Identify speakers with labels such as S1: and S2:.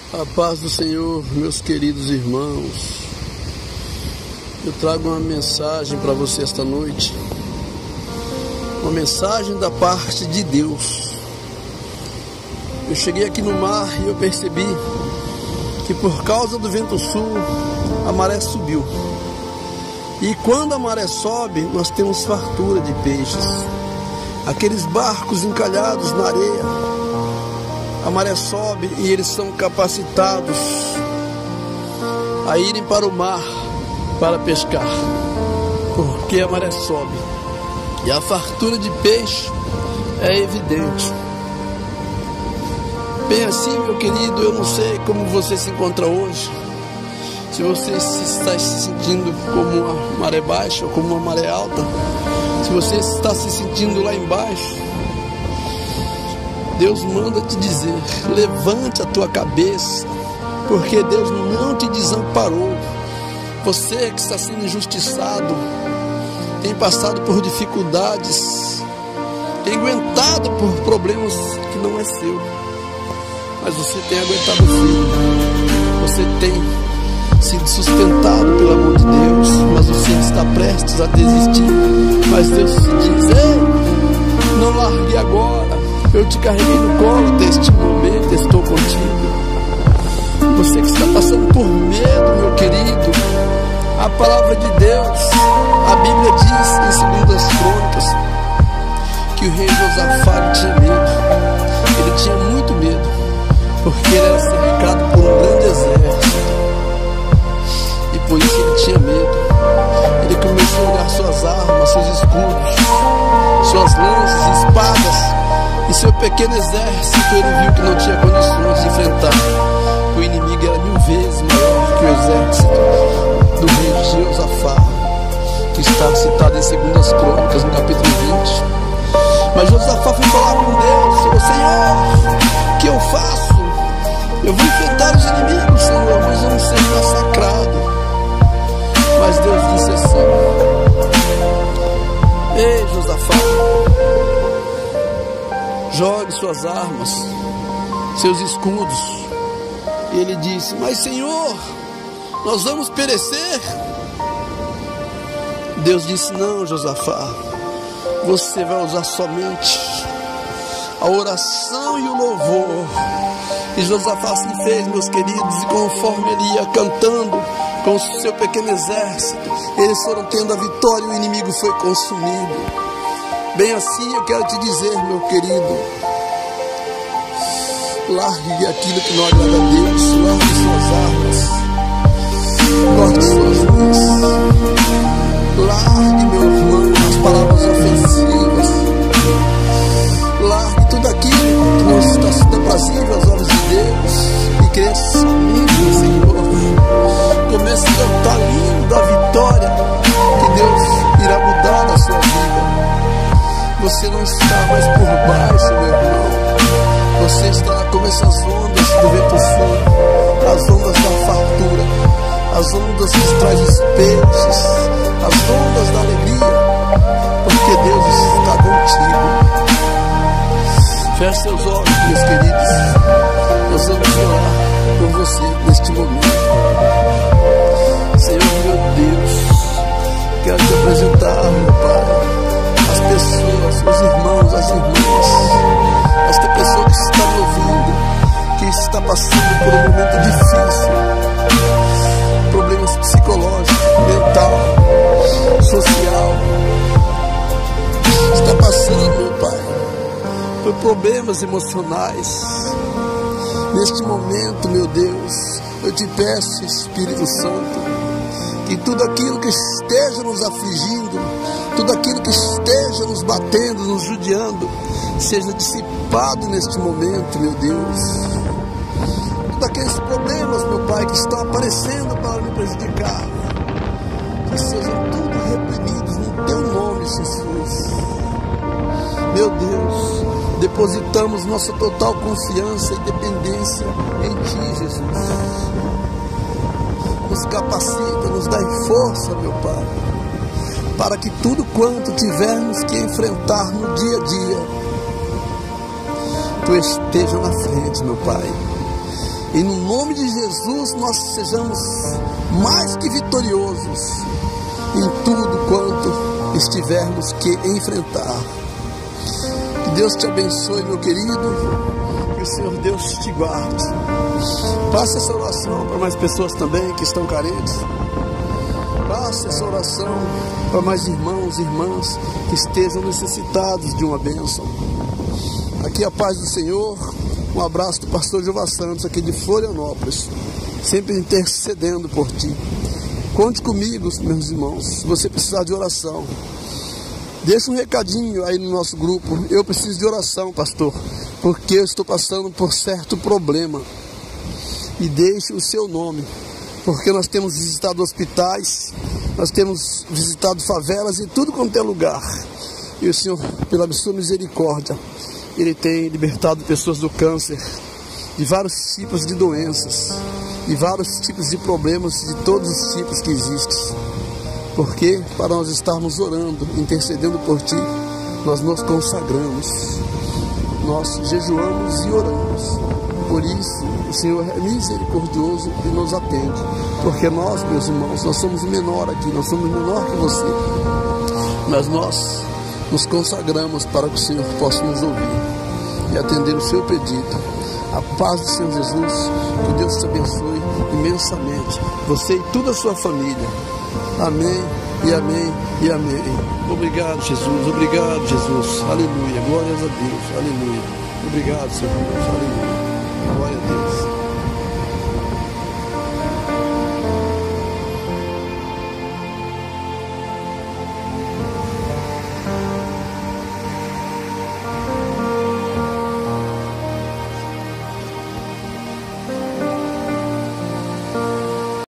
S1: A paz do Senhor, meus queridos irmãos. Eu trago uma mensagem para você esta noite. Uma mensagem da parte de Deus. Eu cheguei aqui no mar e eu percebi que por causa do vento sul, a maré subiu. E quando a maré sobe, nós temos fartura de peixes. Aqueles barcos encalhados na areia, a maré sobe e eles são capacitados a irem para o mar para pescar, porque a maré sobe e a fartura de peixe é evidente. Bem assim, meu querido, eu não sei como você se encontra hoje, se você está se sentindo como uma maré baixa ou como uma maré alta, se você está se sentindo lá embaixo. Deus manda te dizer: levante a tua cabeça, porque Deus não te desamparou. Você que está sendo injustiçado, tem passado por dificuldades, tem aguentado por problemas que não é seu, mas você tem aguentado firme, você tem sido sustentado pelo amor de Deus, mas você está prestes a desistir. Mas Deus te diz: ei, não largue agora. Eu te carreguei no colo deste momento, estou contigo. Você que está passando por medo, meu querido, a palavra de Deus, a Bíblia diz em 2 Crônicas que o rei Josafá tinha medo. Ele tinha muito medo, porque ele era cercado por um grande exército, e por isso ele tinha medo. Ele começou a olhar suas armas, seus escudos, suas lanças, espadas, e seu pequeno exército. Ele viu que não tinha condições de enfrentar. O inimigo era 1000 vezes maior que o exército do rei Josafá, que está citado em 2 Crônicas, no capítulo 20. Mas Josafá foi falar com Deus: falou: Senhor, o que eu faço? Eu vou enfrentar os inimigos, Senhor, mas vamos ser massacrados. Mas Deus disse assim: ei, Josafá, jogue suas armas, seus escudos. E ele disse: mas Senhor, nós vamos perecer. Deus disse: não, Josafá, você vai usar somente a oração e o louvor. E Josafá assim fez, meus queridos, e conforme ele ia cantando com o seu pequeno exército, eles foram tendo a vitória e o inimigo foi consumido. Bem assim eu quero te dizer, meu querido, largue aquilo que não agrada a Deus, largue suas armas, corte suas luzes, largue, meu irmão, as palavras ofensivas, largue tudo aquilo que não está sendo aprazível aos olhos de Deus e cresça somente no Senhor. Comece a cantar lindo a vitória que Deus irá mudar na sua vida. Você não está mais por baixo, meu irmão. Você está como essas ondas do vento sul, as ondas da fartura, as ondas que trazem os peixes, as ondas da alegria, porque Deus está contigo. Feche seus olhos, meus queridos. Nós vamos orar por você neste momento. Senhor, meu Deus, quero te apresentar, meu Pai, as pessoas, os irmãos, as irmãs, esta pessoa que está me ouvindo, que está passando por um momento difícil, problemas psicológicos, mental, social, está passando, meu Pai, por problemas emocionais. Neste momento, meu Deus, eu te peço, Espírito Santo, que tudo aquilo que esteja nos afligindo, tudo aquilo que esteja nos batendo, nos judiando, seja dissipado neste momento, meu Deus. Todos aqueles problemas, meu Pai, que estão aparecendo para me prejudicar, que sejam tudo reprimidos no teu nome, Jesus. Meu Deus, depositamos nossa total confiança e dependência em Ti, Jesus. Nos capacita, nos dá força, meu Pai, para que tudo quanto tivermos que enfrentar no dia a dia, Tu esteja na frente, meu Pai. E no nome de Jesus nós sejamos mais que vitoriosos em tudo quanto estivermos que enfrentar. Que Deus te abençoe, meu querido. Que o Senhor Deus te guarde. Passe essa oração para mais pessoas também que estão carentes. Passe essa oração para mais irmãos e irmãs que estejam necessitados de uma bênção. Aqui a paz do Senhor. Um abraço do pastor Jeová Santos, aqui de Florianópolis, sempre intercedendo por ti. Conte comigo, meus irmãos, se você precisar de oração. Deixa um recadinho aí no nosso grupo. Eu preciso de oração, pastor, porque eu estou passando por certo problema. E deixe o seu nome, porque nós temos visitado hospitais, nós temos visitado favelas e tudo quanto é lugar. E o Senhor, pela sua misericórdia, Ele tem libertado pessoas do câncer, de vários tipos de doenças, de vários tipos de problemas, de todos os tipos que existem. Porque para nós estarmos orando, intercedendo por ti, nós nos consagramos, nós jejuamos e oramos. Por isso, o Senhor é misericordioso e nos atende. Porque nós, meus irmãos, nós somos menor aqui, nós somos menor que você. Mas nós nos consagramos para que o Senhor possa nos ouvir e atender o seu pedido. A paz do Senhor Jesus, que Deus te abençoe imensamente, você e toda a sua família. Amém e amém e amém. Obrigado, Jesus, obrigado, Jesus. Aleluia, glórias a Deus, aleluia. Obrigado, Senhor Deus, aleluia. Glória a Deus.